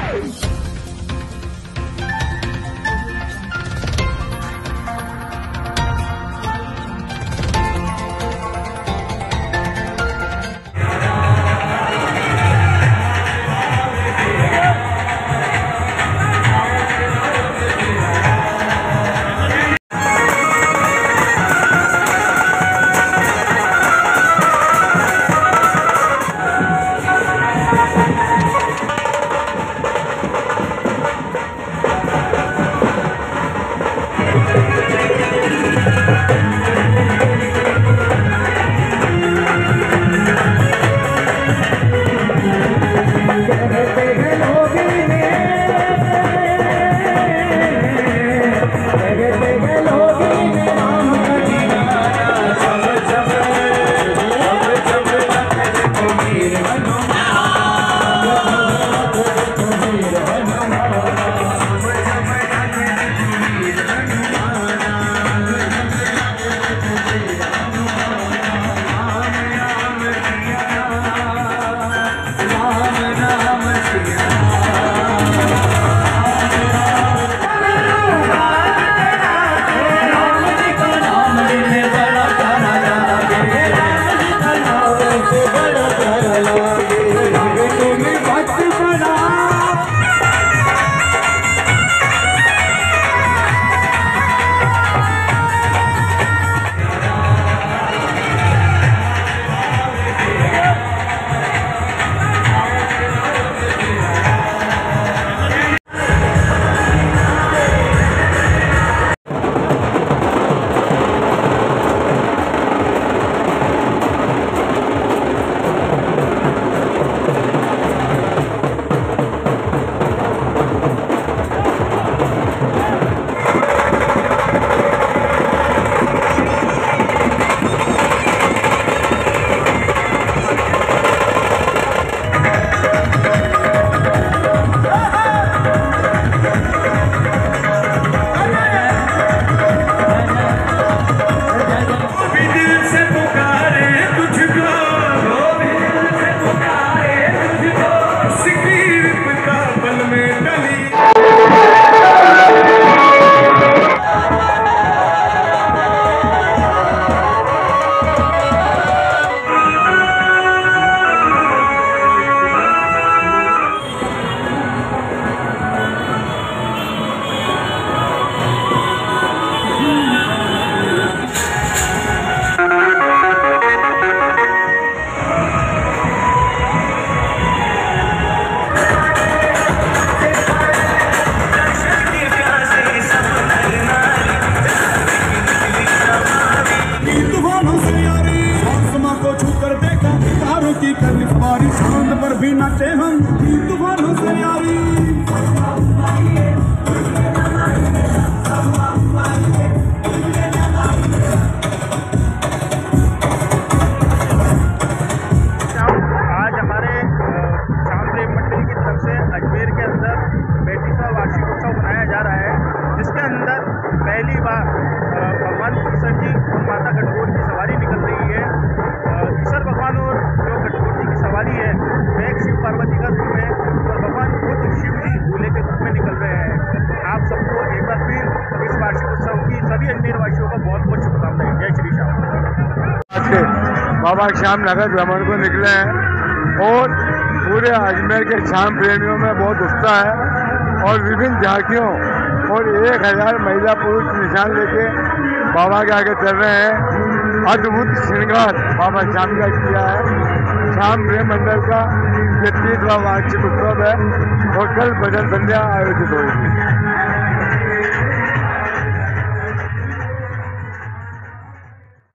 बाबा श्याम नगर भ्रमण को निकले हैं और पूरे अजमेर के श्याम प्रेमियों में बहुत उत्साह है और विभिन्न झांकियों और 1000 महिला पुरुष निशान लेके बाबा के आगे चल रहे हैं। अद्भुत श्रृंगार बाबा श्याम का किया है। श्याम प्रेम मंडल का 33वां वार्षिक उत्सव है और कल भजन संध्या आयोजित होगी।